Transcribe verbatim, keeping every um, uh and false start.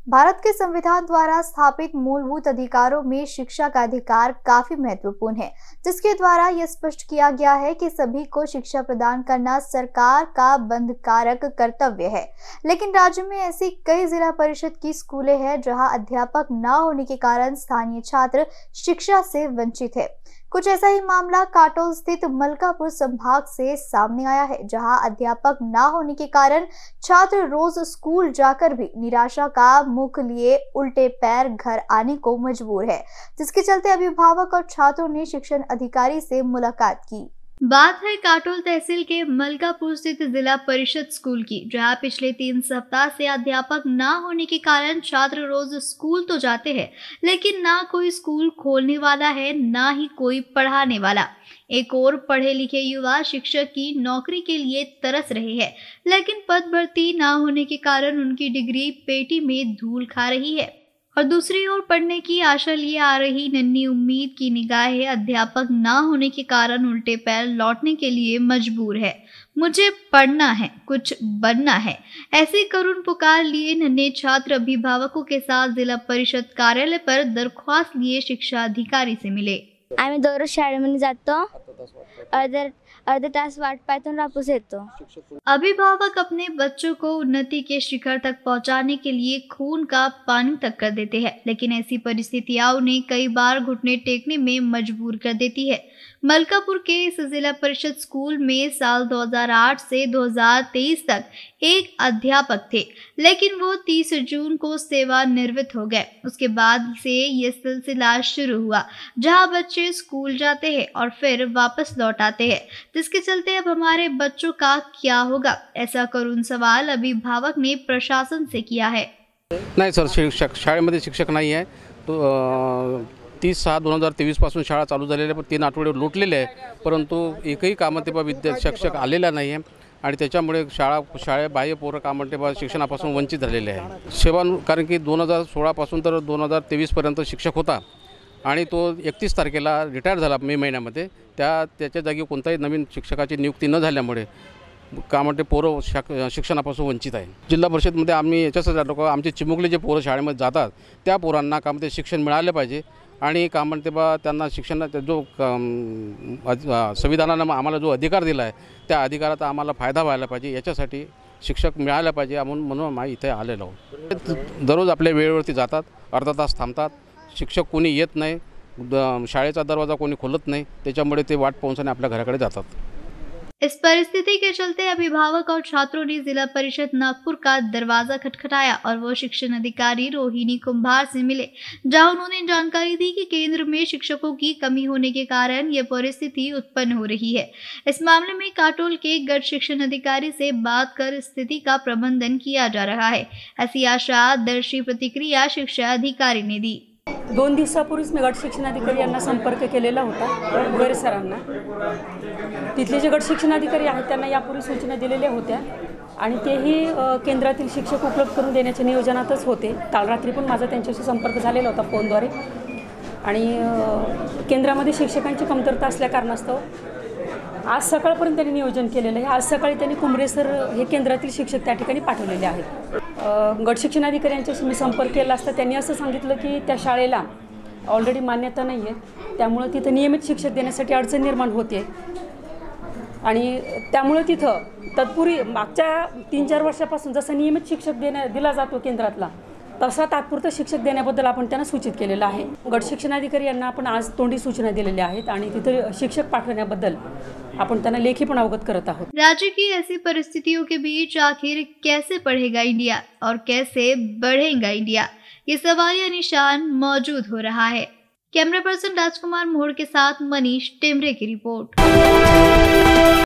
भारत के संविधान द्वारा स्थापित मूलभूत अधिकारों में शिक्षा का अधिकार काफी महत्वपूर्ण है, जिसके द्वारा यह स्पष्ट किया गया है कि सभी को शिक्षा प्रदान करना सरकार का बंधकारक कर्तव्य है। लेकिन राज्य में ऐसी कई जिला परिषद की स्कूलें हैं जहां अध्यापक न होने के कारण स्थानीय छात्र शिक्षा से वंचित है। कुछ ऐसा ही मामला काटोल स्थित मलकापुर संभाग से सामने आया है, जहां अध्यापक न होने के कारण छात्र रोज स्कूल जाकर भी निराशा का मुख लिए उल्टे पैर घर आने को मजबूर है, जिसके चलते अभिभावक और छात्रों ने शिक्षण अधिकारी से मुलाकात की। बात है काटोल तहसील के मलकापुर स्थित जिला परिषद स्कूल की, जहां पिछले तीन सप्ताह से अध्यापक न होने के कारण छात्र रोज स्कूल तो जाते हैं, लेकिन ना कोई स्कूल खोलने वाला है, ना ही कोई पढ़ाने वाला। एक और पढ़े लिखे युवा शिक्षक की नौकरी के लिए तरस रहे हैं, लेकिन पद भर्ती न होने के कारण उनकी डिग्री पेटी में धूल खा रही है। और दूसरी ओर पढ़ने की आशा लिए आ रही नन्ही उम्मीद की निगाहें अध्यापक न होने के कारण उल्टे पैर लौटने के लिए मजबूर है। मुझे पढ़ना है, कुछ बनना है, ऐसी करुण पुकार लिए नन्हे छात्र अभिभावकों के साथ जिला परिषद कार्यालय पर दरख्वास्त लिए शिक्षा अधिकारी से मिले। आम्ही दररोज शाळेमध्ये जातो, अर्धे अर्धे तास वाट पाहून वापस येतो। अभिभावक अपने बच्चों को उन्नति के शिखर तक पहुंचाने के लिए खून का पानी तक कर देते हैं, लेकिन ऐसी परिस्थितियां उन्हें कई बार घुटने टेकने में मजबूर कर देती है। मलकापुर के इस जिला परिषद स्कूल में साल दो हज़ार आठ से दो हज़ार तेईस तक एक अध्यापक थे, लेकिन वो तीस जून को सेवानिवृत्त हो गए। उसके बाद से ये सिलसिला शुरू हुआ, जहां बच्चे स्कूल जाते हैं और फिर वापस लौट आते हैं, जिसके चलते अब हमारे बच्चों का क्या होगा, ऐसा करुण सवाल अभिभावक ने प्रशासन से किया है। नहीं सर, शिक्षक शाळेमध्ये शिक्षक नाही आहे तो तीस सहा दोन हजार तेवीस पासून शाळा चालू झालेल्या पण तीन आठवडे लोटलेले आहे, परंतु एकही कामंतेबा विद्या शिक्षक आलेला नाही आहे आणि त्याच्यामुळे शाळा शाळे बाह्य पोरं कामंतेबा शिक्षणापासून वंचित झालेले आहे। सेवा कारण की दोन हजार सोळा पासून तर दोन हजार तेवीस पर्यंत शिक्षक होता आणि तो एकतीस तारखेला रिटायर झाला मे महिन्यामध्ये। त्या त्याच्या जागी कोणताही नवीन शिक्षकाची नियुक्ती न झाल्यामुळे कामंते पोरं शिक्षणापासून वंचित आहे। जिल्हा परिषदमध्ये आम्ही याच्यासाठी आलो का आमचे चिमुकले जे पोरं शाळेमध्ये जातात त्या पोरांना कामते शिक्षण मिळाले पाहिजे आणि का म्हणते बा त्यांना शिक्षणाचा जो संविधानाने आम्हाला जो अधिकार दिला आहे त्या अधिकाराचा आम्हाला फायदा व्हायला पाहिजे, याच्यासाठी शिक्षक मिळायला पाहिजे म्हणून म्हणून आम्ही इथे आलेलो आहोत। दररोज आपल्या वेळेवरती जातात, अर्धा तास थांबतात, शिक्षक कोणी येत नाही, शाळेचा दरवाजा कोणी खोलत नाही, त्याच्यामुळे ते वाट पाहून आपल्या घराकडे जातात। इस परिस्थिति के चलते अभिभावक और छात्रों ने जिला परिषद नागपुर का दरवाजा खटखटाया और वो शिक्षण अधिकारी रोहिणी कुंभार से मिले, जहां उन्होंने जानकारी दी कि केंद्र में शिक्षकों की कमी होने के कारण ये परिस्थिति उत्पन्न हो रही है। इस मामले में काटोल के गढ़ शिक्षण अधिकारी से बात कर स्थिति का प्रबंधन किया जा रहा है, ऐसी आशा दर्शी प्रतिक्रिया शिक्षा अधिकारी ने दी। दोन दिवसापूर्वीच मी गट शिक्षणाधिकारी यांना संपर्क केलेला होता, गोरे सरांना। तिथले जे गट शिक्षणाधिकारी आहेत त्यांना यापूर्वी सूचना दिलेल्या होत्या आणि तेही केंद्रातील शिक्षक उपलब्ध करून देण्याच्या नियोजनातच होते। काल रात्री पण माझा त्यांच्याशी संपर्क झालेला होता फोनद्वारे आणि केंद्रामध्ये शिक्षकांची कमतरता असल्या कारणास्तव आज सकाळपर्यंत त्यांनी नियोजन केलेलं आहे। आज सकाळी त्यांनी कुंभरे सर हे केंद्रातील शिक्षक त्या ठिकाणी पाठवलेले आहेत। गट शिक्षणाधिकाऱ्यांच्याशी मी संपर्क केला असता त्यांनी असं सांगितलं की त्या शाळेला ऑलरेडी मान्यता नाही आहे, त्यामुळे तिथं नियमित शिक्षक देण्यासाठी अडचण निर्माण होते आणि त्यामुळे तिथं तत्पूर्वी मागच्या तीन चार वर्षापासून जसं नियमित शिक्षक देण्या दिला जातो केंद्रातला, तसा तात्पुरतं शिक्षक देण्याबद्दल आपण त्यांना सूचित केलेलं आहे। गट शिक्षणाधिकारी यांना आपण आज तोंडी सूचना दिलेल्या आहेत आणि तिथे शिक्षक पाठवण्याबद्दल अपन त्यांना लेखी पण अवगत करत आहोत। राज्य की ऐसी परिस्थितियों के बीच आखिर कैसे पढ़ेगा इंडिया और कैसे बढ़ेगा इंडिया, ये सवाल या निशान मौजूद हो रहा है। कैमरा पर्सन राजकुमार मोहड़ के साथ मनीष टेमरे की रिपोर्ट।